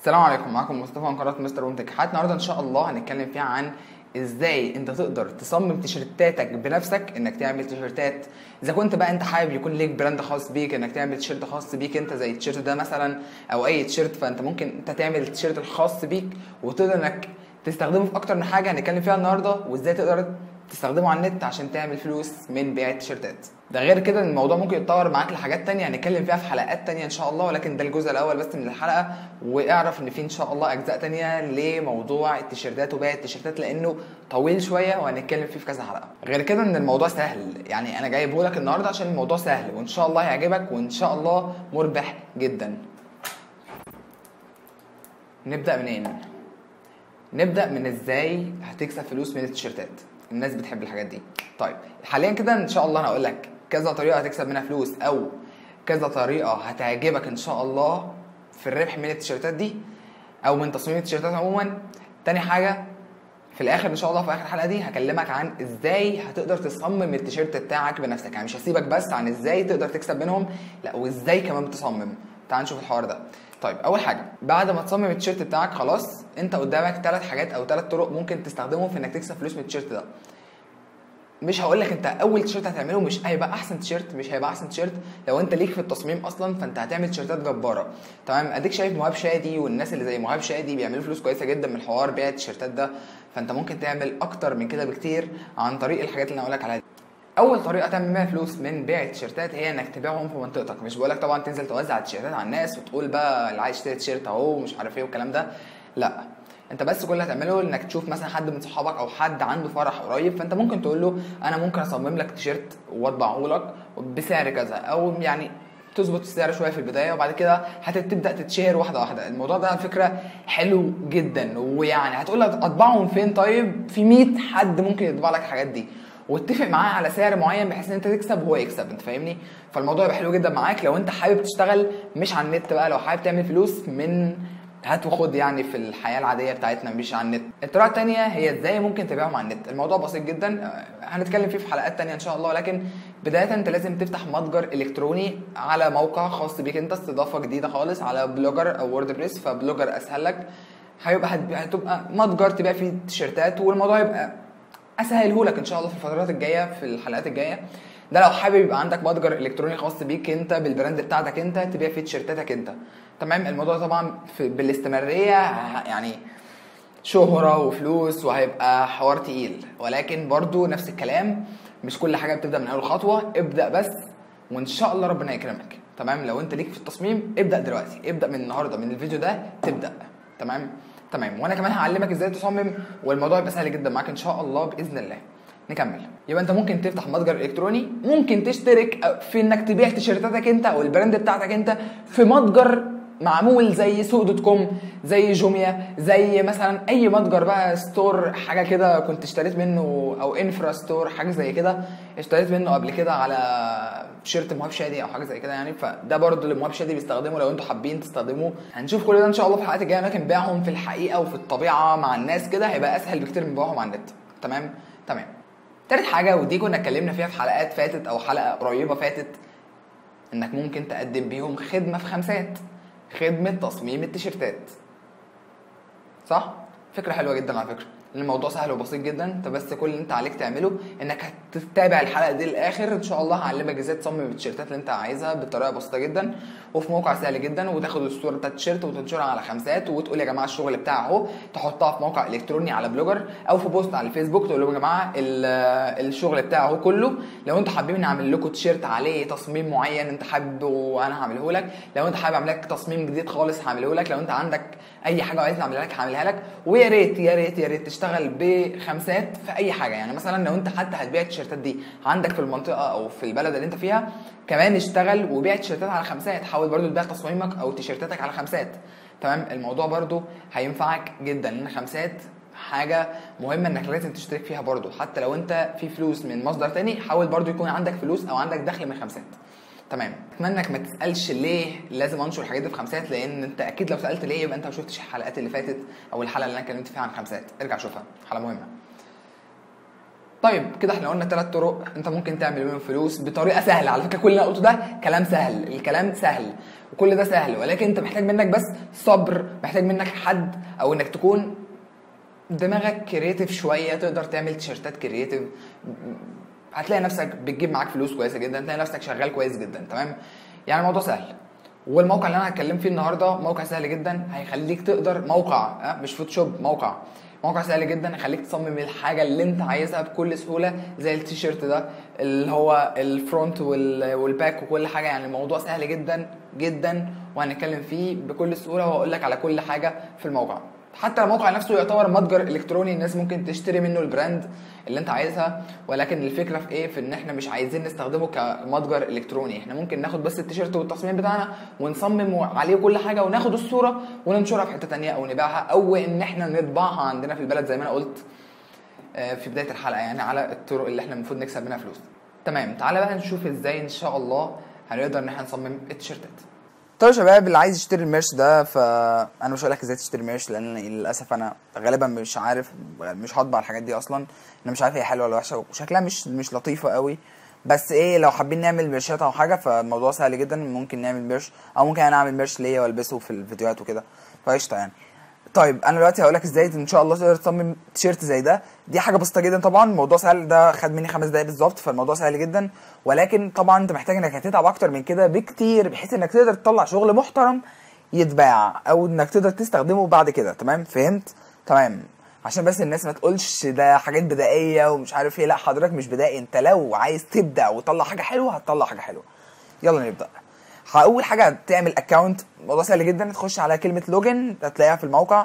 السلام عليكم، معاكم مصطفى من قناه مستر ومتك. حلقه النهارده ان شاء الله هنتكلم فيها عن ازاي انت تقدر تصمم تيشيرتاتك بنفسك، انك تعمل تيشيرتات. اذا كنت بقى انت حابب يكون ليك براند خاص بيك، انك تعمل تيشيرت خاص بيك انت زي التيشيرت ده مثلا او اي تيشيرت، فانت ممكن انت تعمل التيشيرت الخاص بيك وتقدر انك تستخدمه في اكتر من حاجه هنتكلم فيها النهارده، وازاي تقدر تستخدمه على النت عشان تعمل فلوس من بيع التيشيرتات. ده غير كده الموضوع ممكن يتطور معاك لحاجات تانية هنتكلم فيها في حلقات تانية ان شاء الله، ولكن ده الجزء الاول بس من الحلقه. واعرف ان في ان شاء الله اجزاء تانية لموضوع التيشيرتات وبيع التيشيرتات لانه طويل شويه وهنتكلم فيه في كذا حلقه. غير كده ان الموضوع سهل، يعني انا جايبه لك النهارده عشان الموضوع سهل وان شاء الله هيعجبك وان شاء الله مربح جدا. نبدا منين؟ نبدا من ازاي هتكسب فلوس من التيشيرتات. الناس بتحب الحاجات دي. طيب حاليا كده ان شاء الله انا هقول لك كذا طريقه هتكسب منها فلوس او كذا طريقه هتعجبك ان شاء الله في الربح من التيشيرتات دي او من تصميم التيشيرتات عموما. تاني حاجه في الاخر ان شاء الله في اخر الحلقه دي هكلمك عن ازاي هتقدر تصمم التيشيرت بتاعك بنفسك، يعني مش هسيبك بس عن ازاي تقدر تكسب منهم، لا وازاي كمان بتصمم. تعال نشوف الحوار ده. طيب اول حاجه بعد ما تصمم التيشيرت بتاعك خلاص انت قدامك 3 حاجات او 3 طرق ممكن تستخدمهم في انك تكسب فلوس من التيشيرت ده. مش هقول لك انت اول تيشيرت هتعمله مش هيبقى احسن تيشيرت، مش هيبقى احسن تيشيرت لو انت ليك في التصميم اصلا، فانت هتعمل تيشيرتات جباره. تمام، اديك شايف مهاب شادي والناس اللي زي مهاب شادي بيعملوا فلوس كويسه جدا من الحوار بيع التيشيرتات ده، فانت ممكن تعمل اكتر من كده بكتير عن طريق الحاجات اللي انا هقول لك عليها دي. اول طريقه تعمل بيها فلوس من بيع التيشيرتات هي انك تبيعهم في منطقتك. مش بقول لك طبعا تنزل توزع التيشيرتات على الناس وتقول بقى اللي عايز يشتري تيشيرت اهو ومش عارف ايه والكلام ده، لا. انت بس كل اللي هتعمله انك تشوف مثلا حد من صحابك او حد عنده فرح قريب، فانت ممكن تقول له انا ممكن اصمم لك تيشيرت واطبعه لك بسعر كذا، او يعني تظبط السعر شويه في البدايه وبعد كده هتبدا تتشهر واحده واحده. الموضوع ده على فكره حلو جدا، ويعني هتقول لك اطبعهم فين؟ طيب في 100 حد ممكن يطبع لك الحاجات دي واتفق معاه على سعر معين بحيث ان انت تكسب وهو يكسب، انت فاهمني؟ فالموضوع يبقى حلو جدا معاك لو انت حابب تشتغل مش على النت بقى، لو حابب تعمل فلوس من هات وخد يعني في الحياه العاديه بتاعتنا مش على النت. الطريقه الثانيه هي ازاي ممكن تبيعهم على النت. الموضوع بسيط جدا هنتكلم فيه في حلقات ثانيه ان شاء الله، لكن بدايه انت لازم تفتح متجر الكتروني على موقع خاص بيك انت، استضافه جديده خالص على بلوجر او ووردبريس. فبلوجر اسهل لك، هتبقى متجر تبيع فيه تيشيرتات والموضوع يبقى اسهله لك ان شاء الله في الفترات الجايه في الحلقات الجايه. ده لو حابب يبقى عندك متجر الكتروني خاص بيك انت بالبراند بتاعتك انت تبيع فيه تيشيرتاتك انت. تمام، الموضوع طبعا بالاستمراريه يعني شهره وفلوس وهيبقى حوار تقيل، ولكن برضو نفس الكلام مش كل حاجه بتبدا من اول خطوه. ابدا بس وان شاء الله ربنا يكرمك. تمام، لو انت ليك في التصميم ابدا دلوقتي، ابدا من النهارده من الفيديو ده تبدا. تمام، وانا كمان هعلمك ازاي تصمم والموضوع يبقى سهل جدا معاك ان شاء الله باذن الله. نكمل. يبقى انت ممكن تفتح متجر الكتروني، ممكن تشترك في انك تبيع تيشيرتاتك انت او البراند بتاعتك انت في متجر معمول زي سوق دوت كوم، زي جوميا، زي مثلا اي متجر بقى ستور حاجه كده كنت اشتريت منه، او انفرا ستور حاجه زي كده اشتريت منه قبل كده على تيشيرت مهاب شادي او حاجه زي كده يعني. فده برضو اللي مهاب شادي بيستخدمه لو انتوا حابين تستخدموه. هنشوف كل ده ان شاء الله في الحلقات الجايه، لكن بيعهم في الحقيقه وفي الطبيعه مع الناس كده هيبقى اسهل بكتير من بيعهم على النت. تمام. تالت حاجه ودي كنا اتكلمنا فيها في حلقات فاتت او حلقه قريبه فاتت، انك ممكن تقدم بيهم خدمه في خمسات، خدمه تصميم التيشيرتات. صح؟ فكره حلوه جدا على فكره، لان الموضوع سهل وبسيط جدا. انت بس كل اللي انت عليك تعمله انك هتتابع الحلقه دي للاخر ان شاء الله. هعلمك ازاي تصمم التيشيرتات اللي انت عايزها بطريقه بسيطه جدا وفي موقع سهل جدا، وتاخد الصوره بتاعت التيشيرت وتنشرها على خمسات وتقول يا جماعه الشغل بتاعي اهو، تحطها في موقع الكتروني على بلوجر او في بوست على الفيسبوك تقول لهم يا جماعه الشغل بتاعي اهو كله، لو انتوا حابين اعمل لكم تيشيرت عليه تصميم معين انت حابه وانا هعمله لك، لو انت حابب اعمل لك تصميم جديد خالص هعمله لك، لو انت عندك اي حاجه عايزني اعملها لك هعملها لك. ويا ريت يا ريت يا ريت تشتغل بخمسات في اي حاجه. يعني مثلا لو انت حتى هتبيع التيشيرتات دي عندك في المنطقه او في البلد اللي انت فيها، كمان اشتغل وبيع تيشيرتات على خمسات. حاول برضو تبيع تصميمك او تيشيرتاتك على خمسات. تمام، الموضوع برضو هينفعك جدا لان خمسات حاجه مهمه انك لازم تشترك فيها برضو. حتى لو انت في فلوس من مصدر تاني حاول برضو يكون عندك فلوس او عندك دخل من خمسات. تمام، اتمنى انك ما تسالش ليه لازم انشر الحاجات دي في خمسات، لان انت اكيد لو سالت ليه يبقى انت ما شفتش الحلقات اللي فاتت او الحلقه اللي انا اتكلمت فيها عن خمسات. ارجع شوفها، حلقه مهمه. طيب كده احنا قلنا 3 طرق انت ممكن تعمل بيهم فلوس بطريقه سهله. على فكره كل اللي انا قلته ده كلام سهل، الكلام سهل وكل ده سهل، ولكن انت محتاج منك بس صبر، محتاج منك حد او انك تكون دماغك كرييتيف شويه، تقدر تعمل تيشيرتات كرييتيف، هتلاقي نفسك بتجيب معاك فلوس كويسه جدا، هتلاقي نفسك شغال كويس جدا. تمام، يعني الموضوع سهل. والموقع اللي انا هتكلم فيه النهارده موقع سهل جدا، هيخليك تقدر موقع مش فوتوشوب، موقع سهل جدا يخليك تصمم الحاجه اللي انت عايزها بكل سهوله، زي التيشيرت ده اللي هو الفرونت والباك وكل حاجه. يعني الموضوع سهل جدا جدا، وهنتكلم فيه بكل سهوله وهقول لك على كل حاجه في الموقع. حتى الموقع نفسه يعتبر متجر الكتروني، الناس ممكن تشتري منه البراند اللي انت عايزها، ولكن الفكره في ايه؟ في ان احنا مش عايزين نستخدمه كمتجر الكتروني، احنا ممكن ناخد بس التيشيرت والتصميم بتاعنا ونصمم عليه كل حاجه وناخد الصوره وننشرها في حته ثانيه او نبيعها، او ان احنا نطبعها عندنا في البلد زي ما انا قلت في بدايه الحلقه، يعني على الطرق اللي احنا المفروض نكسب منها فلوس. تمام، تعالى بقى نشوف ازاي ان شاء الله هنقدر ان احنا نصمم التيشيرتات. طيب يا شباب، اللي عايز يشتري الميرش ده، فانا مش هقول لك ازاي تشتري ميرش، لان للاسف انا غالبا مش عارف، مش هطبع الحاجات دي اصلا، انا مش عارف هي حلوه ولا وحشه وشكلها مش لطيفه قوي. بس ايه، لو حابين نعمل ميرشات او حاجه فالموضوع سهل جدا، ممكن نعمل ميرش، او ممكن انا اعمل ميرش ليا والبسه في الفيديوهات وكده، فقشطه يعني. طيب انا دلوقتي هقول لك ازاي ان شاء الله تقدر تصمم تيشيرت زي ده. دي حاجه بسيطه جدا طبعا، الموضوع سهل، ده خد مني 5 دقايق بالظبط، فالموضوع سهل جدا. ولكن طبعا انت محتاج انك هتتعب اكتر من كده بكتير، بحيث انك تقدر تطلع شغل محترم يتباع، او انك تقدر تستخدمه بعد كده. تمام، فهمت؟ تمام، عشان بس الناس ما تقولش ده حاجات بدائيه ومش عارف ايه، لا حضرتك مش بدائي، انت لو عايز تبدع وتطلع حاجه حلوه هتطلع حاجه حلوه. يلا نبدا. اول حاجه هتعمل اكونت، الموضوع سهل جدا، تخش على كلمه لوجن هتلاقيها في الموقع،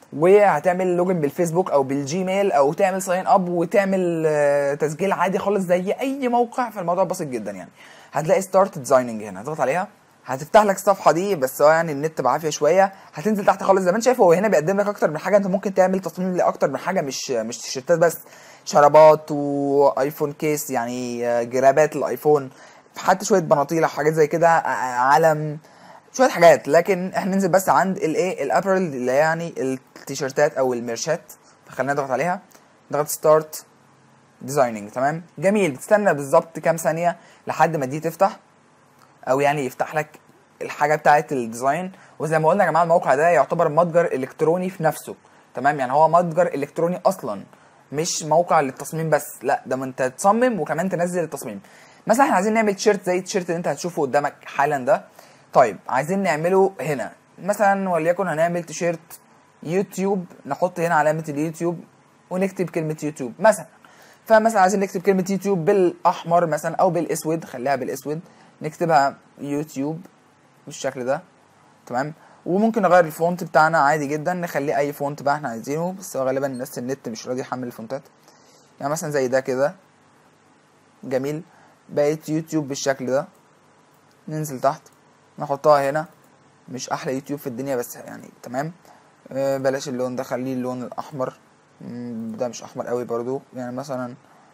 وهتعمل لوجن بالفيسبوك او بالجيميل، او تعمل ساين اب وتعمل تسجيل عادي خالص زي اي موقع، فالموضوع بسيط جدا يعني. هتلاقي ستارت ديزايننج هنا، هتضغط عليها هتفتح لك الصفحه دي، بس هو يعني النت بعافيه شويه. هتنزل تحت خالص زي ما انت شايف، هو هنا بيقدم لك اكتر من حاجه، انت ممكن تعمل تصميم لاكتر من حاجه، مش تيشيرتات بس، شرابات وايفون كيس، يعني جرابات الايفون، حتى شويه بناطيل او حاجات زي كده، علم، شويه حاجات. لكن احنا ننزل بس عند الايه، الابرل، اللي يعني التيشيرتات او الميرشات، فخلينا نضغط عليها، نضغط ستارت ديزايننج. تمام، جميل، بتستنى بالظبط كام ثانيه لحد ما دي تفتح، او يعني يفتح لك الحاجه بتاعه الديزاين. وزي ما قلنا يا جماعه، الموقع ده يعتبر متجر الكتروني في نفسه. تمام، يعني هو متجر الكتروني اصلا، مش موقع للتصميم بس، لا ده انت تصمم وكمان تنزل التصميم. مثلا احنا عايزين نعمل تيشيرت زي التيشيرت اللي انت هتشوفه قدامك حالا ده. طيب عايزين نعمله هنا مثلا، وليكن هنعمل تيشيرت يوتيوب، نحط هنا علامه اليوتيوب ونكتب كلمه يوتيوب مثلا. فمثلا عايزين نكتب كلمه يوتيوب بالاحمر مثلا او بالاسود، خليها بالاسود، نكتبها يوتيوب بالشكل ده. تمام، وممكن نغير الفونت بتاعنا عادي جدا، نخليه اي فونت بقى احنا عايزينه، بس غالبا الناس النت مش راضي يحمل الفونتات، يعني مثلا زي ده كده. جميل، بقيت يوتيوب بالشكل ده. ننزل تحت نحطها هنا، مش احلى يوتيوب في الدنيا بس يعني تمام. بلاش اللون ده، خليه اللون الاحمر، ده مش احمر قوي برضو، يعني مثلا،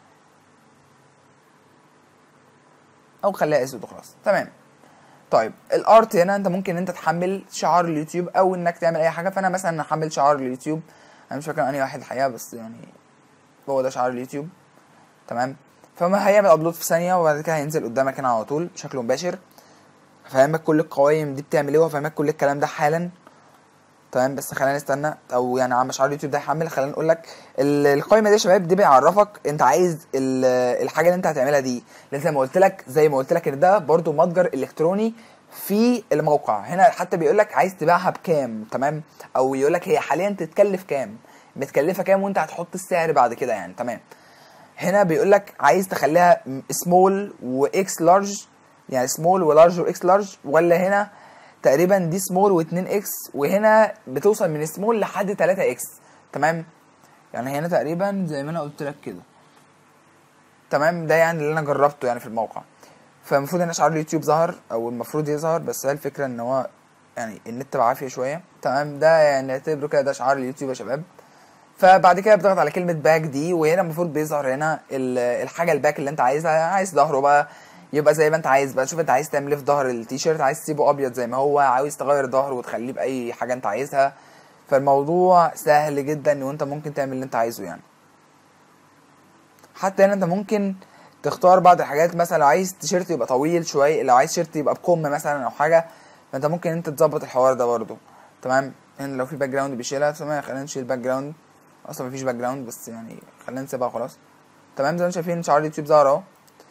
او خليها اسود وخلاص. تمام. طيب الارت هنا انت ممكن انت تحمل شعار اليوتيوب او انك تعمل اي حاجه، فانا مثلا هحمل شعار اليوتيوب، انا مش فاكر انهي واحد الحقيقه، بس يعني هو ده شعار اليوتيوب. تمام، فما هيعمل ابلود في ثانيه، وبعد كده هينزل قدامك هنا على طول بشكل مباشر. هفهمك كل القوائم دي بتعمل ايه، وهفهمك كل الكلام ده حالا. تمام، بس خلينا نستنى، او يعني عم شعار اليوتيوب ده يحمل. خلينا نقول لك القائمه دي يا شباب، دي بيعرفك انت عايز الحاجه اللي انت هتعملها دي، لان زي ما قلت لك ان ده برده متجر الكتروني في الموقع. هنا حتى بيقول لك عايز تبيعها بكام، تمام، او يقول لك هي حاليا تتكلف كام، متكلفه كام، وانت هتحط السعر بعد كده يعني. تمام، هنا بيقول لك عايز تخليها سمول واكس لارج، يعني سمول ولارج واكس لارج، ولا هنا تقريبا دي سمول و2 اكس، وهنا بتوصل من سمول لحد 3 اكس. تمام، يعني هنا تقريبا زي ما انا قلت لك كده. تمام، ده يعني اللي انا جربته يعني في الموقع. فالمفروض ان شعار اليوتيوب ظهر، او المفروض يظهر، بس هي الفكره ان هو يعني النت بعافيه شويه. تمام، ده يعني اعتبره كده ده شعار اليوتيوب يا شباب. فبعد كده بتضغط على كلمه باك دي، وهنا المفروض بيظهر هنا الحاجه الباك اللي انت عايزها. عايز ظهره بقى يبقى زي ما انت عايز بقى، شوف انت عايز تعمل ايه في ظهر التيشيرت، عايز تسيبه ابيض زي ما هو، عاوز تغير ظهره وتخليه باي حاجه انت عايزها. فالموضوع سهل جدا، وانت ممكن تعمل اللي انت عايزه يعني. حتى هنا انت ممكن تختار بعض الحاجات، مثلا لو عايز تيشيرت يبقى طويل شويه، لو عايز تيشيرت يبقى بكم مثلا او حاجه، فانت ممكن انت تظبط الحوار ده برضو. تمام. هنا لو في باك جراوند بيشيلها، تمام. خلينا نشيل الباك جراوند، اصلا مفيش باك جراوند بس يعني خلينا نسيبها خلاص. تمام. زي ما انتم شايفين شعار اليوتيوب ظهر اهو.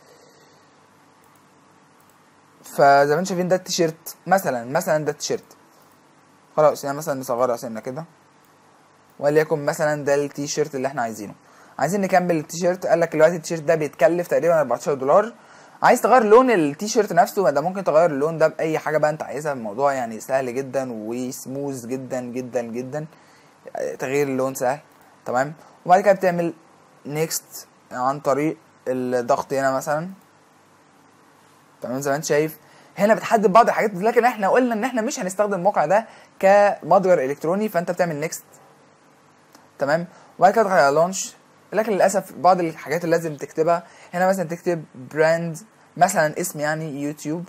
فزي ما انتم شايفين ده التيشيرت مثلا ده التيشيرت خلاص. يعني مثلا نصغرها سنه كده، وليكن مثلا ده التيشيرت اللي احنا عايزينه. عايزين نكمل التيشيرت، قال لك دلوقتي التيشيرت ده بيتكلف تقريبا 14 $. عايز تغير لون التيشيرت نفسه، ده ممكن تغير اللون ده باي حاجه بقى انت عايزها. الموضوع يعني سهل جدا وسموز جدا جدا جدا، تغيير اللون سهل. تمام. وبعد كده بتعمل نيكست عن طريق الضغط هنا مثلا. تمام. زي ما انت شايف هنا بتحدد بعض الحاجات، لكن احنا قلنا ان احنا مش هنستخدم الموقع ده كمتجر الكتروني، فانت بتعمل نيكست. تمام. وبعد كده تدخل على لونش، لكن للاسف بعض الحاجات اللي لازم تكتبها هنا، مثلا تكتب براند مثلا، اسم يعني يوتيوب.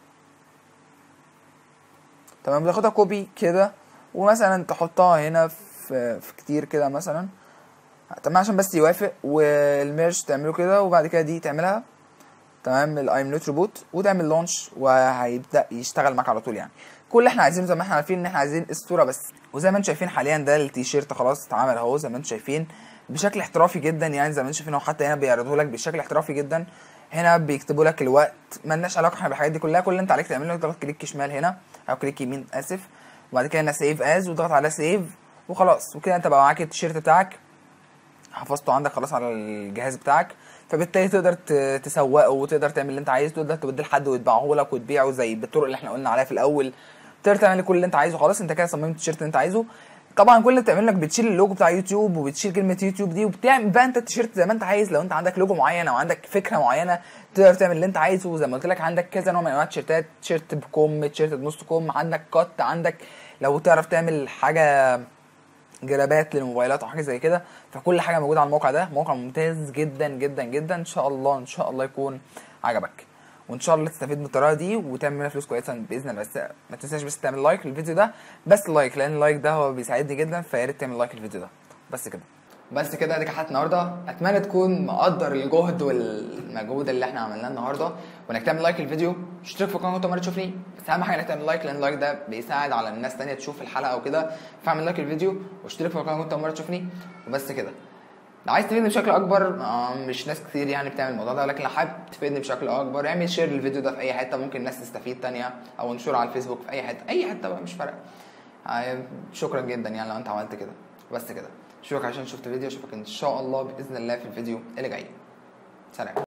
تمام. بتاخدها كوبي كده ومثلا تحطها هنا في كتير كده مثلا. تمام. عشان بس يوافق. والميرج تعمله كده، وبعد كده دي تعملها. تمام. الايم نوت روبوت، وتعمل لونش وهيبدا يشتغل معاك على طول. يعني كل اللي احنا عايزينه زي ما احنا عارفين ان احنا عايزين الصوره بس. وزي ما انتم شايفين حاليا ده التيشيرت خلاص اتعمل اهو، زي ما انتم شايفين بشكل احترافي جدا. يعني زي ما انتم شايفين هو حتى هنا بيعرضه لك بشكل احترافي جدا. هنا بيكتبوا لك الوقت، مالناش علاقه احنا بالحاجات دي كلها. كل اللي انت عليك تعمله تضغط كليك شمال هنا او كليك يمين اسف، وبعد كده هنا سيف از، وتضغط على سيف وخلاص. وكده انت بقى معاك التيشيرت بتاعك، حفظته عندك خلاص على الجهاز بتاعك. فبالتالي تقدر تسوقه، وتقدر تعمل اللي انت عايزه، تقدر توديه لحد ويتباعه لك وتبيعه زي بالطرق اللي احنا قلنا عليها في الاول. تقدر تعمل كل اللي انت عايزه. خلاص انت كده صممت التيشيرت اللي انت عايزه. طبعا كل اللي بتعمله انك بتشيل اللوجو بتاع يوتيوب وبتشيل كلمه يوتيوب دي، وبتعمل بقى انت التيشيرت زي ما انت عايز. لو انت عندك لوجو معين او عندك فكره معينه تقدر تعمل اللي انت عايزه. زي ما قلت لك عندك كذا نوع من انواع التيشيرتات، تيشيرت بكم، تيشيرت بنص كم، عندك كات، عندك لو تعرف تعمل حاجه جرابات للموبايلات او حاجه زي كده. فكل حاجه موجوده على الموقع ده، موقع ممتاز جدا جدا جدا. ان شاء الله يكون عجبك، وان شاء الله تستفيد من الطريقه دي وتعمل منها فلوس كويسه باذن الله. بس ما تنساش بس تعمل لايك للفيديو ده، بس لايك، لان اللايك ده هو بيساعدني جدا. فيا ريت تعمل لايك للفيديو ده. بس كده دي كانت حلقه النهارده. اتمنى تكون مقدر الجهد والمجهود اللي احنا عملناه النهارده، وانك تعمل لايك للفيديو، تشترك في القناه وانت تشوفني. بس اهم حاجه انك تعمل لايك، لان اللايك ده بيساعد على الناس تانية تشوف الحلقه وكده. فاعمل لايك للفيديو واشترك في القناه وانت تشوفني. وبس كده. لو عايز تفيدني بشكل اكبر، مش ناس كتير يعني بتعمل الموضوع ده، ولكن لو حابب تفيدني بشكل اكبر اعمل شير للفيديو ده في اي حته ممكن الناس تستفيد تانية، او انشره على الفيسبوك في اي حته بقى مش فارقه. شكرا جدا يعني لو انت عملت كده. بس كده. اشوفك عشان شفت فيديو، اشوفك ان شاء الله باذن الله في الفيديو اللي جاي. سلام.